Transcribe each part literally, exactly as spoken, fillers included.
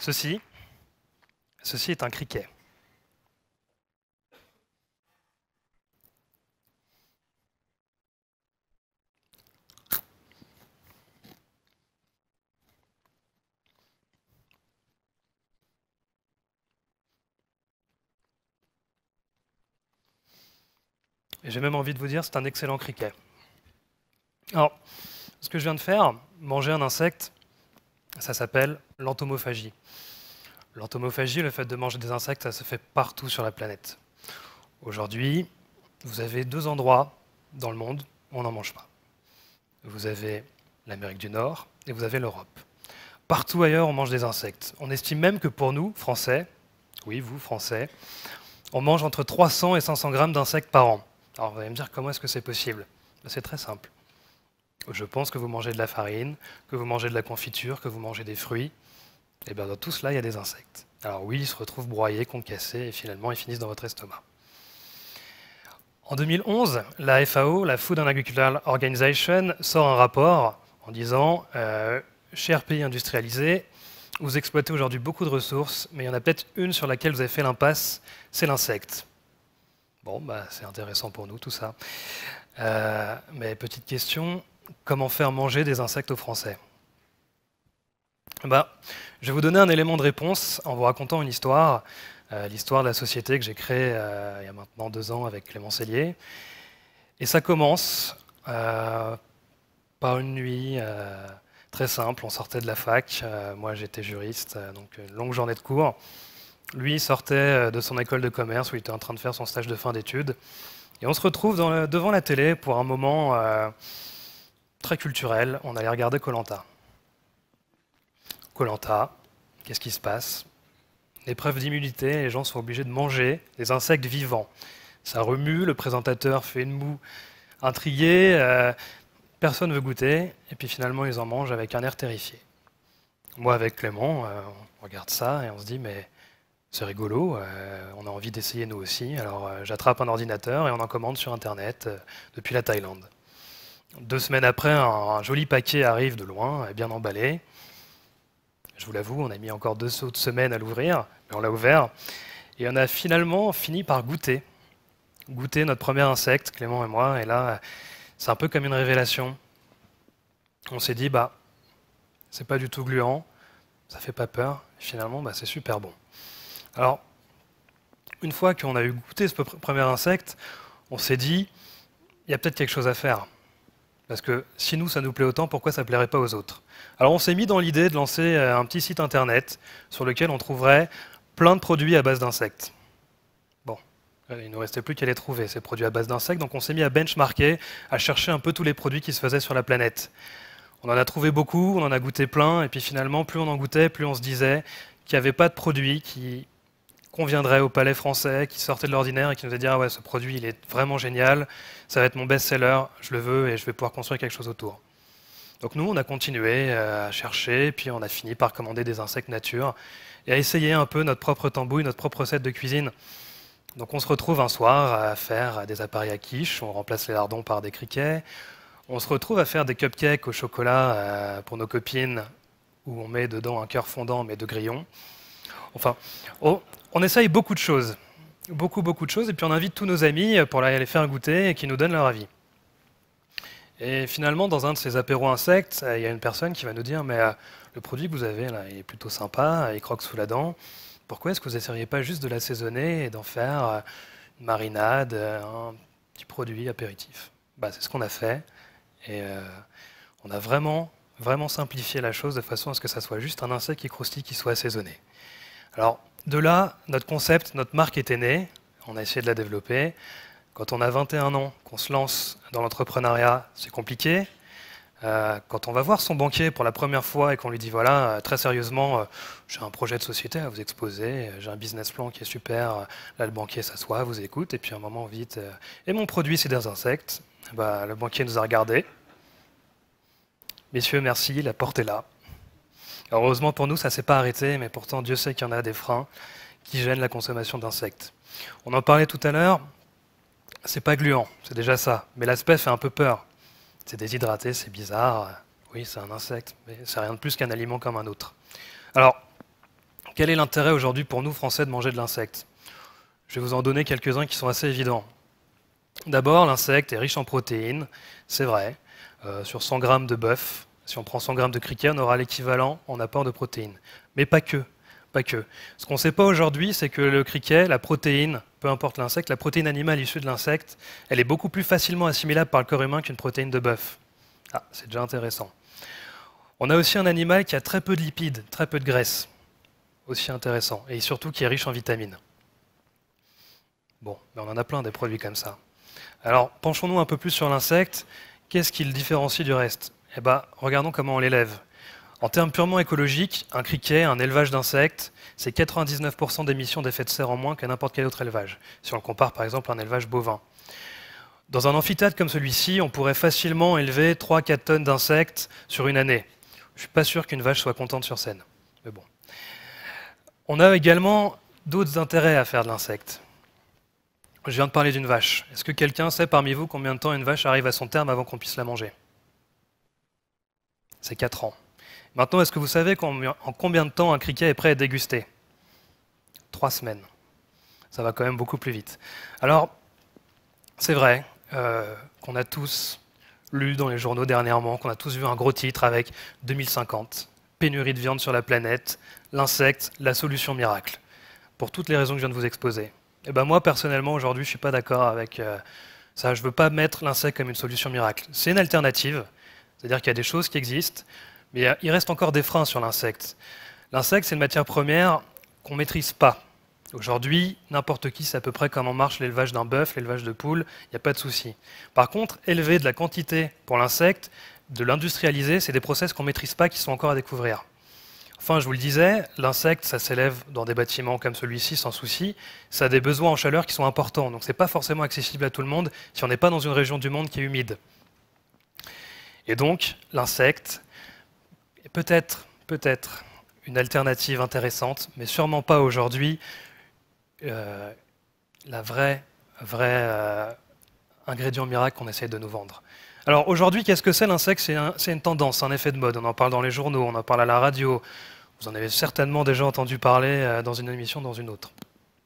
Ceci, ceci est un criquet. Et j'ai même envie de vous dire, c'est un excellent criquet. Alors, ce que je viens de faire, manger un insecte, ça s'appelle l'entomophagie. L'entomophagie, le fait de manger des insectes, ça se fait partout sur la planète. Aujourd'hui, vous avez deux endroits dans le monde où on n'en mange pas. Vous avez l'Amérique du Nord et vous avez l'Europe. Partout ailleurs, on mange des insectes. On estime même que pour nous, Français, oui, vous, Français, on mange entre trois cents et cinq cents grammes d'insectes par an. Alors vous allez me dire, comment est-ce que c'est possible? C'est très simple. Je pense que vous mangez de la farine, que vous mangez de la confiture, que vous mangez des fruits. Et bien dans tout cela, il y a des insectes. Alors oui, ils se retrouvent broyés, concassés, et finalement, ils finissent dans votre estomac. En deux mille onze, la F A O, la Food and Agricultural Organization, sort un rapport en disant euh, « Chers pays industrialisés, vous exploitez aujourd'hui beaucoup de ressources, mais il y en a peut-être une sur laquelle vous avez fait l'impasse, c'est l'insecte. » Bon, bah, c'est intéressant pour nous, tout ça. Euh, mais petite question, comment faire manger des insectes aux Français? Bah, je vais vous donner un élément de réponse en vous racontant une histoire, euh, l'histoire de la société que j'ai créée euh, il y a maintenant deux ans avec Clément Cellier. Et ça commence euh, par une nuit euh, très simple, on sortait de la fac, euh, moi j'étais juriste, euh, donc une longue journée de cours. Lui sortait de son école de commerce où il était en train de faire son stage de fin d'études. Et on se retrouve dans le, devant la télé pour un moment euh, très culturel, on allait regarder Koh Lanta. Koh Lanta, qu'est-ce qui se passe? Épreuve d'immunité, les gens sont obligés de manger des insectes vivants. Ça remue, le présentateur fait une moue intrigué, euh, personne ne veut goûter, et puis finalement ils en mangent avec un air terrifié. Moi avec Clément, euh, on regarde ça et on se dit mais c'est rigolo, euh, on a envie d'essayer nous aussi, alors euh, j'attrape un ordinateur et on en commande sur internet euh, depuis la Thaïlande. Deux semaines après, un, un joli paquet arrive de loin, bien emballé. Je vous l'avoue, on a mis encore deux autres semaines à l'ouvrir, mais on l'a ouvert. Et on a finalement fini par goûter. Goûter notre premier insecte, Clément et moi. Et là, c'est un peu comme une révélation. On s'est dit, bah, c'est pas du tout gluant, ça fait pas peur. Et finalement, bah, c'est super bon. Alors, une fois qu'on a eu goûté ce premier insecte, on s'est dit, il y a peut-être quelque chose à faire. Parce que si nous, ça nous plaît autant, pourquoi ça ne plairait pas aux autres? Alors on s'est mis dans l'idée de lancer un petit site internet sur lequel on trouverait plein de produits à base d'insectes. Bon, il ne nous restait plus qu'à les trouver, ces produits à base d'insectes, donc on s'est mis à benchmarker, à chercher un peu tous les produits qui se faisaient sur la planète. On en a trouvé beaucoup, on en a goûté plein, et puis finalement, plus on en goûtait, plus on se disait qu'il n'y avait pas de produit qui conviendrait au palais français, qui sortait de l'ordinaire et qui nous a dit « Ah ouais, ce produit, il est vraiment génial, ça va être mon best-seller, je le veux et je vais pouvoir construire quelque chose autour. » Donc nous, on a continué à chercher, puis on a fini par commander des insectes nature et à essayer un peu notre propre tambouille, notre propre recette de cuisine. Donc on se retrouve un soir à faire des appareils à quiche, on remplace les lardons par des criquets. On se retrouve à faire des cupcakes au chocolat pour nos copines, où on met dedans un cœur fondant mais de grillons. Enfin, on, on essaye beaucoup de choses, beaucoup, beaucoup de choses, et puis on invite tous nos amis pour les faire goûter et qui nous donnent leur avis. Et finalement, dans un de ces apéros insectes, il y a une personne qui va nous dire « Mais euh, le produit que vous avez, là, il est plutôt sympa, il croque sous la dent. Pourquoi est-ce que vous n'essayeriez pas juste de l'assaisonner et d'en faire euh, une marinade, un petit produit apéritif ?» Bah, c'est ce qu'on a fait. Et euh, on a vraiment, vraiment simplifié la chose de façon à ce que ça soit juste un insecte qui croustille, qui soit assaisonné. Alors, de là, notre concept, notre marque était née. On a essayé de la développer. Quand on a vingt et un ans, qu'on se lance dans l'entrepreneuriat, c'est compliqué. Euh, quand on va voir son banquier pour la première fois et qu'on lui dit, voilà, euh, très sérieusement, euh, j'ai un projet de société à vous exposer, euh, j'ai un business plan qui est super, euh, là le banquier s'assoit, vous écoute, et puis à un moment vite, euh, et mon produit c'est des insectes. Bah, le banquier nous a regardés. Messieurs, merci, la porte est là. Alors, heureusement pour nous, ça ne s'est pas arrêté, mais pourtant Dieu sait qu'il y en a des freins qui gênent la consommation d'insectes. On en parlait tout à l'heure, c'est pas gluant, c'est déjà ça, mais l'aspect fait un peu peur. C'est déshydraté, c'est bizarre, oui c'est un insecte, mais c'est rien de plus qu'un aliment comme un autre. Alors, quel est l'intérêt aujourd'hui pour nous, Français, de manger de l'insecte? Je vais vous en donner quelques-uns qui sont assez évidents. D'abord, l'insecte est riche en protéines, c'est vrai. Euh, sur cent grammes de bœuf, si on prend cent grammes de criquet, on aura l'équivalent en apport de protéines. Mais pas que. Pas que. Ce qu'on ne sait pas aujourd'hui, c'est que le criquet, la protéine, peu importe l'insecte, la protéine animale issue de l'insecte, elle est beaucoup plus facilement assimilable par le corps humain qu'une protéine de bœuf. Ah, c'est déjà intéressant. On a aussi un animal qui a très peu de lipides, très peu de graisse. Aussi intéressant. Et surtout qui est riche en vitamines. Bon, mais on en a plein des produits comme ça. Alors, penchons-nous un peu plus sur l'insecte. Qu'est-ce qui le différencie du reste? Eh bien, regardons comment on l'élève. En termes purement écologiques, un criquet, un élevage d'insectes, c'est quatre-vingt-dix-neuf pour cent d'émissions d'effets de serre en moins qu'à n'importe quel autre élevage, si on le compare par exemple à un élevage bovin. Dans un amphithéâtre comme celui-ci, on pourrait facilement élever trois à quatre tonnes d'insectes sur une année. Je ne suis pas sûr qu'une vache soit contente sur scène, mais bon. On a également d'autres intérêts à faire de l'insecte. Je viens de parler d'une vache. Est-ce que quelqu'un sait parmi vous combien de temps une vache arrive à son terme avant qu'on puisse la manger? C'est quatre ans. Maintenant, est-ce que vous savez en combien de temps un criquet est prêt à être dégusté? Trois semaines. Ça va quand même beaucoup plus vite. Alors, c'est vrai euh, qu'on a tous lu dans les journaux dernièrement, qu'on a tous vu un gros titre avec deux mille cinquante, pénurie de viande sur la planète, l'insecte, la solution miracle. Pour toutes les raisons que je viens de vous exposer. Et ben moi, personnellement, aujourd'hui, je ne suis pas d'accord avec euh, ça. Je ne veux pas mettre l'insecte comme une solution miracle. C'est une alternative, c'est-à-dire qu'il y a des choses qui existent, mais il reste encore des freins sur l'insecte. L'insecte, c'est une matière première qu'on ne maîtrise pas. Aujourd'hui, n'importe qui sait à peu près comment marche l'élevage d'un bœuf, l'élevage de poules, il n'y a pas de souci. Par contre, élever de la quantité pour l'insecte, de l'industrialiser, c'est des process qu'on ne maîtrise pas, qui sont encore à découvrir. Enfin, je vous le disais, l'insecte, ça s'élève dans des bâtiments comme celui-ci sans souci. Ça a des besoins en chaleur qui sont importants, donc ce n'est pas forcément accessible à tout le monde si on n'est pas dans une région du monde qui est humide. Et donc, l'insecte est peut-être, peut-être une alternative intéressante, mais sûrement pas aujourd'hui euh, la vraie, vraie euh, ingrédient miracle qu'on essaye de nous vendre. Alors aujourd'hui, qu'est-ce que c'est l'insecte? C'est un, c'est une tendance, un effet de mode. On en parle dans les journaux, on en parle à la radio. Vous en avez certainement déjà entendu parler euh, dans une émission, dans une autre.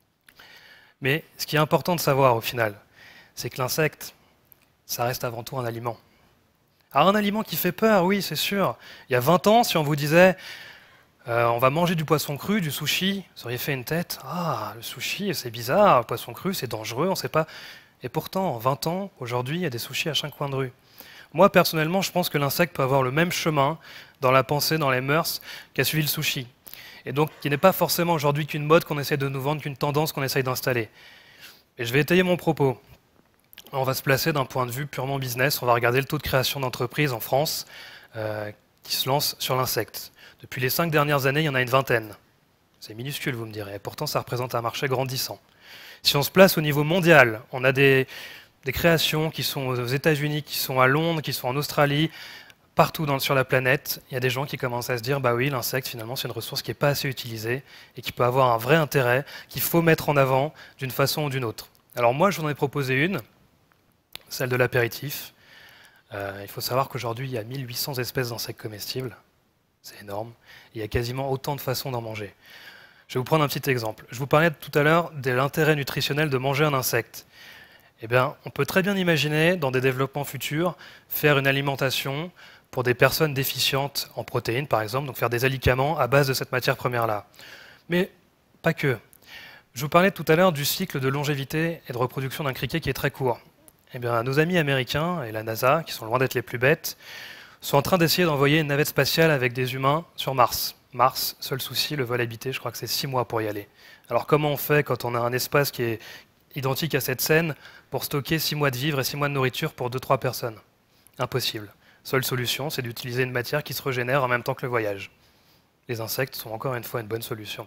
Mais ce qui est important de savoir au final, c'est que l'insecte, ça reste avant tout un aliment. Alors un aliment qui fait peur, oui, c'est sûr. Il y a vingt ans, si on vous disait euh, on va manger du poisson cru, du sushi, vous auriez fait une tête. Ah, le sushi, c'est bizarre, le poisson cru, c'est dangereux, on ne sait pas. Et pourtant, en vingt ans, aujourd'hui, il y a des sushis à chaque coin de rue. Moi, personnellement, je pense que l'insecte peut avoir le même chemin dans la pensée, dans les mœurs, qu'a suivi le sushi. Et donc, qui n'est pas forcément aujourd'hui qu'une mode qu'on essaie de nous vendre, qu'une tendance qu'on essaye d'installer. Et je vais étayer mon propos. On va se placer d'un point de vue purement business. On va regarder le taux de création d'entreprises en France euh, qui se lancent sur l'insecte. Depuis les cinq dernières années, il y en a une vingtaine. C'est minuscule, vous me direz. Et pourtant, ça représente un marché grandissant. Si on se place au niveau mondial, on a des, des créations qui sont aux États-Unis, qui sont à Londres, qui sont en Australie, partout dans, sur la planète. Il y a des gens qui commencent à se dire, bah oui, l'insecte, finalement, c'est une ressource qui n'est pas assez utilisée et qui peut avoir un vrai intérêt, qu'il faut mettre en avant d'une façon ou d'une autre. Alors moi, je vous en ai proposé une, celle de l'apéritif. Euh, il faut savoir qu'aujourd'hui, il y a mille huit cents espèces d'insectes comestibles. C'est énorme. Il y a quasiment autant de façons d'en manger. Je vais vous prendre un petit exemple. Je vous parlais tout à l'heure de l'intérêt nutritionnel de manger un insecte. Eh bien, on peut très bien imaginer, dans des développements futurs, faire une alimentation pour des personnes déficientes en protéines, par exemple, donc faire des alicaments à base de cette matière première-là. Mais pas que. Je vous parlais tout à l'heure du cycle de longévité et de reproduction d'un criquet qui est très court. Eh bien, nos amis américains et la NASA, qui sont loin d'être les plus bêtes, sont en train d'essayer d'envoyer une navette spatiale avec des humains sur Mars. Mars, seul souci, le vol habité, je crois que c'est six mois pour y aller. Alors comment on fait quand on a un espace qui est identique à cette scène pour stocker six mois de vivres et six mois de nourriture pour deux trois personnes? Impossible. Seule solution, c'est d'utiliser une matière qui se régénère en même temps que le voyage. Les insectes sont encore une fois une bonne solution.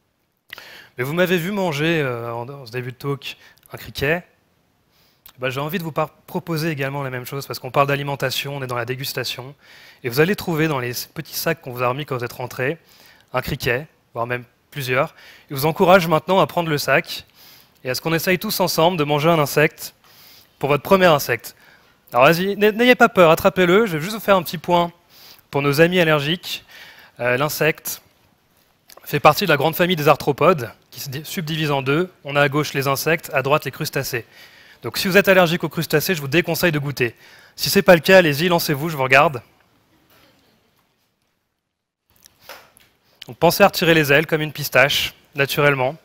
Mais vous m'avez vu manger, euh, en ce début de talk, un criquet. Ben, j'ai envie de vous proposer également la même chose, parce qu'on parle d'alimentation, on est dans la dégustation, et vous allez trouver dans les petits sacs qu'on vous a remis quand vous êtes rentrés, un criquet, voire même plusieurs. Et je vous encourage maintenant à prendre le sac, et à ce qu'on essaye tous ensemble de manger un insecte pour votre premier insecte. Alors vas-y, n'ayez pas peur, attrapez-le, je vais juste vous faire un petit point pour nos amis allergiques. Euh, l'insecte, fait partie de la grande famille des arthropodes, qui se subdivise en deux. On a à gauche les insectes, à droite les crustacés. Donc si vous êtes allergique aux crustacés, je vous déconseille de goûter. Si ce n'est pas le cas, allez-y, lancez-vous, je vous regarde. Donc pensez à retirer les ailes comme une pistache, naturellement.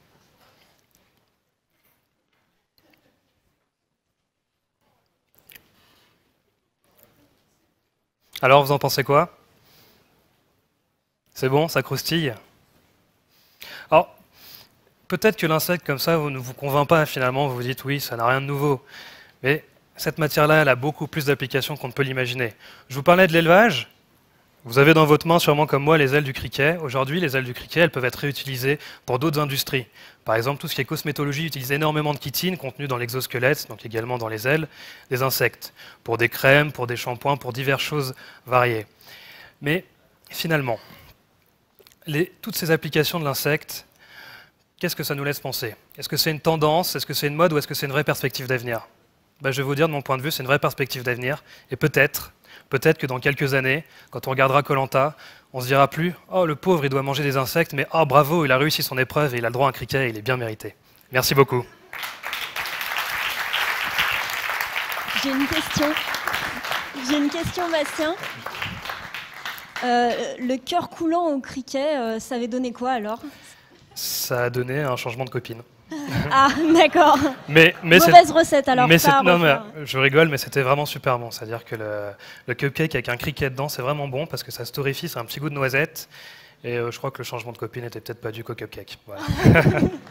Alors, vous en pensez quoi? C'est bon, ça croustille? Alors, peut-être que l'insecte comme ça ne vous convainc pas finalement, vous vous dites oui, ça n'a rien de nouveau. Mais cette matière-là, elle a beaucoup plus d'applications qu'on ne peut l'imaginer. Je vous parlais de l'élevage. Vous avez dans votre main, sûrement comme moi, les ailes du criquet. Aujourd'hui, les ailes du criquet, elles peuvent être réutilisées pour d'autres industries. Par exemple, tout ce qui est cosmétologie utilise énormément de chitine contenu dans l'exosquelette, donc également dans les ailes, des insectes, pour des crèmes, pour des shampoings, pour diverses choses variées. Mais finalement, les, toutes ces applications de l'insecte, qu'est-ce que ça nous laisse penser? Est-ce que c'est une tendance? Est-ce que c'est une mode? Ou est-ce que c'est une vraie perspective d'avenir? Ben, je vais vous dire, de mon point de vue, c'est une vraie perspective d'avenir. Et peut-être, peut-être que dans quelques années, quand on regardera koh lanta, on se dira plus « Oh, le pauvre, il doit manger des insectes, mais oh, bravo, il a réussi son épreuve et il a le droit à un criquet et il est bien mérité. » Merci beaucoup. J'ai une question. J'ai une question, Bastien. Euh, le cœur coulant au criquet, euh, ça avait donné quoi alors? Ça a donné un changement de copine. Ah, d'accord. Mais, mais Mauvaise recette alors. Mais pas non, mais je rigole, mais c'était vraiment super bon. C'est-à-dire que le, le cupcake avec un criquet dedans, c'est vraiment bon parce que ça se torréfie, c'est un petit goût de noisette. Et euh, je crois que le changement de copine n'était peut-être pas dû qu'au cupcake. Voilà.